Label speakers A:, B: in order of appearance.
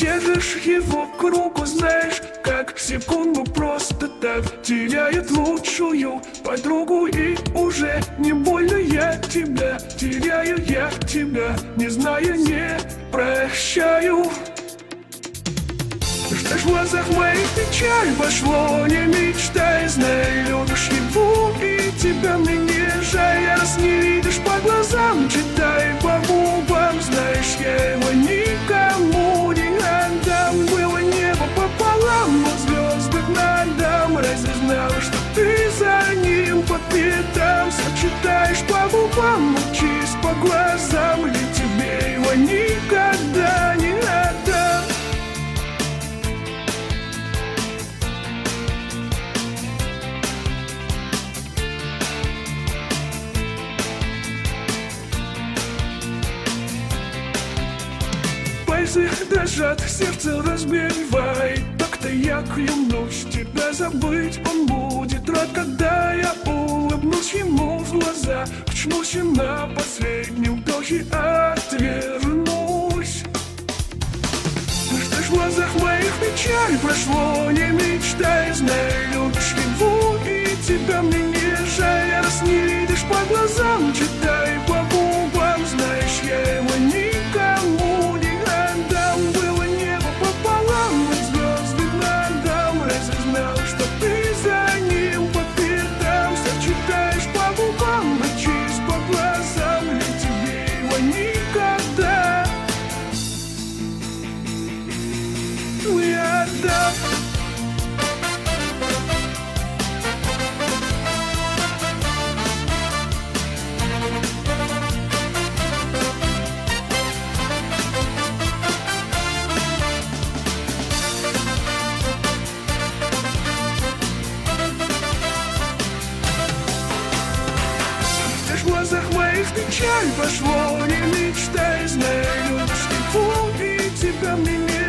A: держишь его к руку, знаешь, как секунду просто так теряет лучшую подругу. И уже не больно я тебя, теряю я тебя, не знаю, не прощаю. Ждешь в глазах моих печаль, пошло, не мечтай, знай, любишь его и тебя мне не жаль. Раз не видишь по глазам, читай по губам, знаешь, я его никому не отдам. Было небо пополам, но звезды надам. Разве знал, что ты за ним по пятам? Все читаешь по губам, молчишь по глазам, ведь тебе его никогда не отдам. Пальцы дрожат, сердце разбивает. Так-то я клянусь, тебя забыть он будет рад, когда я улыбнусь ему в глаза, очнусь и на последнем вдохе отвернусь. Ждешь в глазах моих печаль, прошло, не мечтай, знай, любишь его и тебя мне не жаль. Раз не видишь по глазам, читай по губам, знаешь, я его никому не отдам. Было небо пополам, и звезды надам. Разве знал, что ты за ним по пятам? Все читаешь по губам, мочишь по глазам, ведь тебе его никогда не отдам. В глазах моих печаль, пошло, не мечтай, знай, любишь его и тебя мне не